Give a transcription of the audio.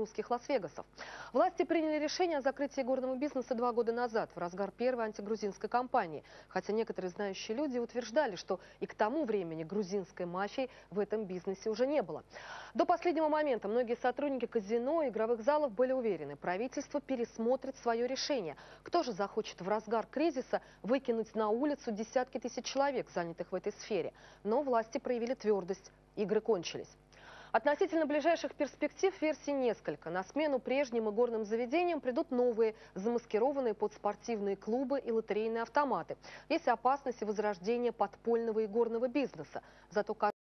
русских Лас-Вегасов. Власти приняли решение о закрытии горного бизнеса 2 года назад, в разгар первой антигрузинской кампании. Хотя некоторые знающие люди утверждали, что и к тому времени грузинской мафии в этом бизнесе уже не было. До последнего момента многие сотрудники казино и игровых залов были уверены, правительство пересмотрит свое решение. Кто же захочет в разгар кризиса выкинуть на улицу десятки тысяч человек, занятых в этой сфере? Но власти проявили твердость. Игры кончились. Относительно ближайших перспектив версий несколько. На смену прежним игорным заведениям придут новые, замаскированные под спортивные клубы и лотерейные автоматы. Есть опасность возрождения подпольного игорного бизнеса. Зато